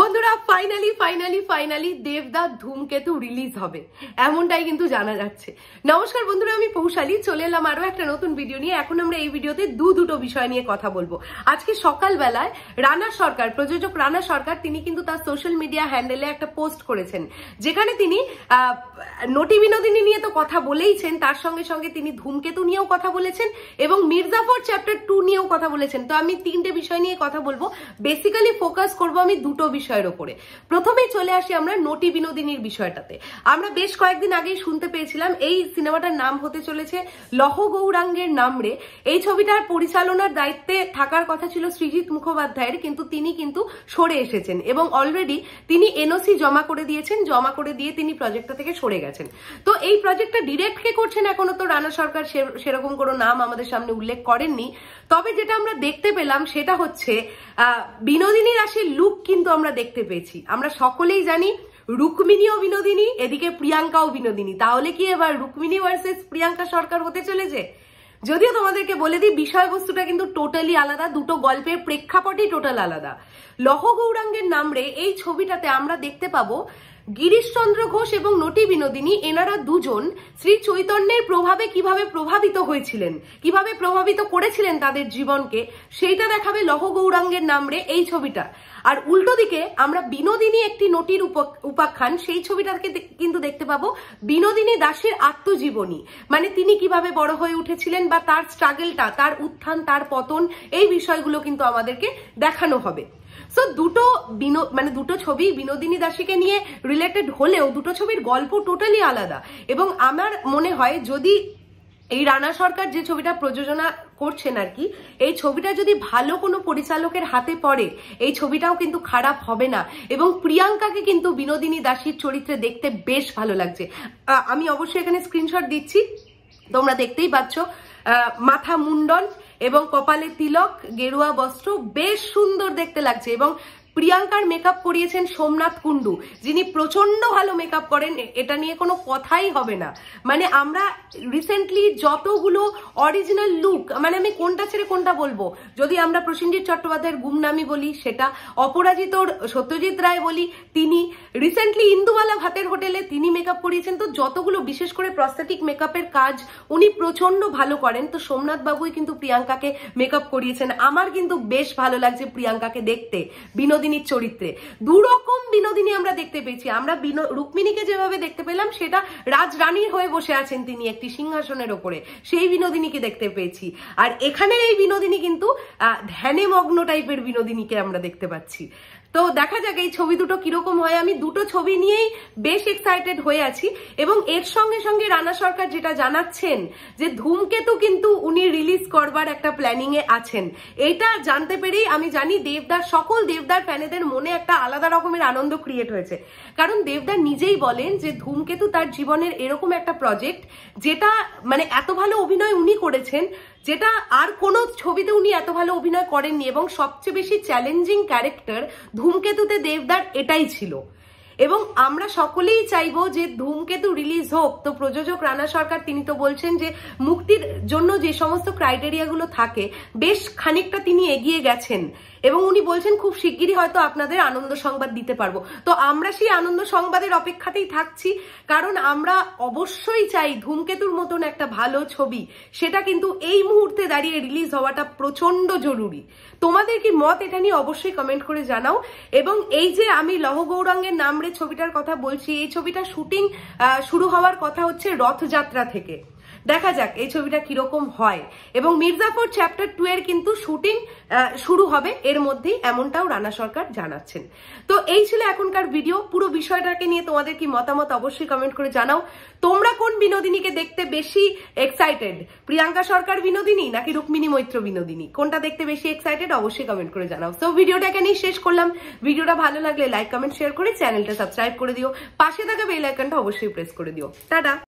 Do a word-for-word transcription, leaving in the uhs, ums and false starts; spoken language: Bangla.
বন্ধুরা ফাইনালি ফাইনালি ফাইনালি দেবদার ধূমকেতু রিলিজ হবে এমনটাই কিন্তু জানা যাচ্ছে। নমস্কার বন্ধুরা, আমি পৌশালী চলে এলাম আরো একটা নতুন ভিডিও নিয়ে। এখন আমরা এই ভিডিওতে দু দুটো বিষয় নিয়ে কথা বলবো। আজকে সকালবেলায় রানা সরকার, প্রযোজক রানা সরকার, তিনি কিন্তু তার সোশ্যাল মিডিয়া হ্যান্ডেলে একটা পোস্ট করেছেন, যেখানে তিনি আহ নটি বিনোদিনী নিয়ে তো কথা বলেইছেন, তার সঙ্গে সঙ্গে তিনি ধূমকেতু নিয়েও কথা বলেছেন এবং মির্জাফর চ্যাপ্টার টু নিয়েও কথা বলেছেন। তো আমি তিনটে বিষয় নিয়ে কথা বলবো, বেসিক্যালি ফোকাস করবো আমি দুটো বিষয়ের ওপরে। প্রথমেই চলে আসি আমরা নটি বিনোদিনীর বিষয়টাতে। আমরা বেশ কয়েকদিন আগেই শুনতে পেয়েছিলাম এই সিনেমাটার নাম হতে চলেছে লহ গৌরাঙ্গের নামরে। এই ছবিটার পরিচালনার দায়িত্বে থাকার কথা ছিল সৃজিত মুখোপাধ্যায়ের, কিন্তু তিনি কিন্তু সরে এসেছেন এবং অলরেডি তিনি এনওসি জমা করে দিয়েছেন। জমা করে দিয়ে তিনি প্রজেক্টটা থেকে সরে গেছেন। তো এই প্রজেক্টটা ডিরেক্ট কে করছেন এখনো তো রানা সরকার সেরকম কোনো নাম আমাদের সামনে উল্লেখ করেননি। তবে যেটা আমরা দেখতে পেলাম সেটা হচ্ছে আহ বিনোদিনী রাশির লুক কিন্তু আমরা দেখতে পেয়েছি। আমরা সকলেই জানি রুক্মিণীও বিনোদিনী, এদিকে প্রিয়াঙ্কাও বিনোদিনী। তাহলে কি এবার রুক্মিণী ভার্সেস প্রিয়াঙ্কা সরকার হতে চলেছে? যদিও তোমাদেরকে বলে দিই বিষয়বস্তুটা কিন্তু টোটালি আলাদা, দুটো গল্পের প্রেক্ষাপটই টোটাল আলাদা। লহ গৌরাঙ্গের নামরে এই ছবিটাতে আমরা দেখতে পাবো গিরিশচন্দ্র ঘোষ এবং নটি বিনোদিনী, এনারা দুজন শ্রী চৈতন্যের প্রভাবে কিভাবে প্রভাবিত হয়েছিলেন, কিভাবে প্রভাবিত করেছিলেন তাদের জীবনকে, সেইটা দেখাবে লহ গৌরাঙ্গের নামরে এই ছবিটা। আর উল্টো দিকে আমরা বিনোদিনী একটি নটির উপাখ্যান, সেই ছবিটাকে কিন্তু দেখতে পাবো বিনোদিনী দাসের আত্মজীবনী, মানে তিনি কিভাবে বড় হয়ে উঠেছিলেন বা তার স্ট্রাগলটা, তার উত্থান, তার পতন, এই বিষয়গুলো কিন্তু আমাদেরকে দেখানো হবে। সো দুটো মানে দুটো ছবি বিনোদিনী দাসীকে নিয়ে রিলেটেড হলেও দুটো ছবির গল্প টোটালি আলাদা। এবং আমার মনে হয় যদি এই রানা সরকার যে ছবিটা প্রযোজনা করছেন আর কি, এই ছবিটা যদি ভালো কোনো পরিচালকের হাতে পড়ে, এই ছবিটাও কিন্তু খারাপ হবে না। এবং প্রিয়াঙ্কাকে কিন্তু বিনোদিনী দাসীর চরিত্রে দেখতে বেশ ভালো লাগছে। আমি অবশ্যই এখানে স্ক্রিনশট দিচ্ছি, তোমরা দেখতেই পাচ্ছ। আহ মাথা মুন্ডন এবং কপালে তিলক, গেরুয়া বস্ত্র, বেশ সুন্দর দেখতে লাগছে। এবং প্রিয়াঙ্কার মেকআপ করিয়েছেন সোমনাথ কুন্ডু, যিনি প্রচন্ড ভালো মেকআপ করেন, এটা নিয়ে কোনো কথাই হবে না। মানে আমরা রিসেন্টলি যতগুলো অরিজিনাল লুক, মানে আমি কোনটা ছেড়ে কোনটা বলবো, যদি আমরা প্রসেনজিৎ চট্টোপাধ্যায়ের গুমনামি বলি সেটা, অপরাজিতর সত্যজিৎ রায় বলি, তিনি রিসেন্টলি ইন্দুবালা ভাতের হোটেলে তিনি মেকআপ করিয়েছেন। তো যতগুলো বিশেষ করে প্রস্থেটিক মেকআপের কাজ উনি প্রচন্ড ভালো করেন। তো সোমনাথ বাবুই কিন্তু প্রিয়াঙ্কাকে মেকআপ করিয়েছেন। আমার কিন্তু বেশ ভালো লাগছে প্রিয়াঙ্কাকে দেখতে বিনোদিনীর চরিত্রে। দুরকম বিনোদিনী আমরা দেখতে পেয়েছি। আমরা রুক্মিণীকে যেভাবে দেখতে পেলাম সেটা রাজরানী হয়ে বসে আছেন তিনি একটি সিংহাসনের ওপরে, সেই বিনোদিনীকে দেখতে পেয়েছি। আর এখানে এই বিনোদিনী কিন্তু আহ ধ্যানে মগ্ন টাইপের বিনোদিনীকে আমরা দেখতে পাচ্ছি। তো দেখা যাক এই ছবি দুটো কিরকম হয়। আমি দুটো ছবি নিয়েই বেশ এক্সাইটেড হয়ে আছি। এবং এর সঙ্গে সঙ্গে রানা সরকার যেটা জানাচ্ছেন যে ধূমকেতু কিন্তু উনি রিলিজ করবার একটা প্ল্যানিং এ আছেন, এটা জানতে পেরেই আমি জানি দেবদার সকল দেবদার ফ্যানেদের মনে একটা আলাদা রকমের আনন্দ ক্রিয়েট হয়েছে। কারণ দেবদার নিজেই বলেন যে ধূমকেতু তার জীবনের এরকম একটা প্রজেক্ট, যেটা মানে এত ভালো অভিনয় উনি করেছেন, যেটা আর কোনো ছবিতে উনি এত ভালো অভিনয় করেননি। এবং সবচেয়ে বেশি চ্যালেঞ্জিং ক্যারেক্টার ধূমকেতুতে দেবদার এটাই ছিল। এবং আমরা সকলেই চাইবো যে ধূমকেতু রিলিজ হোক। তো প্রযোজক রানা সরকার তিনি তো বলছেন যে মুক্তির জন্য যে সমস্ত ক্রাইটেরিয়াগুলো থাকে বেশ খানিকটা তিনি এগিয়ে গেছেন এবং উনি বলছেন খুব শিগগিরই হয়তো আপনাদের আনন্দ সংবাদ দিতে পারবো। তো আমরা সেই আনন্দ সংবাদের অপেক্ষাতেই থাকছি, কারণ আমরা অবশ্যই চাই ধূমকেতুর মতন একটা ভালো ছবি, সেটা কিন্তু এই মুহূর্তে দাঁড়িয়ে রিলিজ হওয়াটা প্রচন্ড জরুরি। তোমাদের কি মত এটা নিয়ে অবশ্যই কমেন্ট করে জানাও। এবং এই যে আমি লহ গৌরাঙ্গের নামরে ছবিটার কথা বলছি, এই ছবিটা শুটিং শুরু হওয়ার কথা হচ্ছে রথযাত্রা থেকে। দেখা যাক এই ছবিটা কিরকম হয়। এবং মির্জাফর চ্যাপ্টার টু এর কিন্তু শুটিং শুরু হবে এর মধ্যেই, এমনটাও রানা সরকার জানাচ্ছেন। তো এই ছিল এখনকার ভিডিও। পুরো বিষয়টাকে নিয়ে তোমাদের কি মতামত অবশ্যই কমেন্ট করে জানাও। তোমরা কোন বিনোদিনীকে দেখতে বেশি এক্সাইটেড, প্রিয়াঙ্কা সরকার বিনোদিনী নাকি রুক্মিণী মৈত্র বিনোদিনী, কোনটা দেখতে বেশি এক্সাইটেড অবশ্যই কমেন্ট করে জানাও। তো ভিডিওটাকে নিয়ে শেষ করলাম। ভিডিওটা ভালো লাগলে লাইক কমেন্ট শেয়ার করে চ্যানেলটা সাবস্ক্রাইব করে দিও, পাশে থাকা বেল আইকনটা অবশ্যই প্রেস করে দিও। টাটা।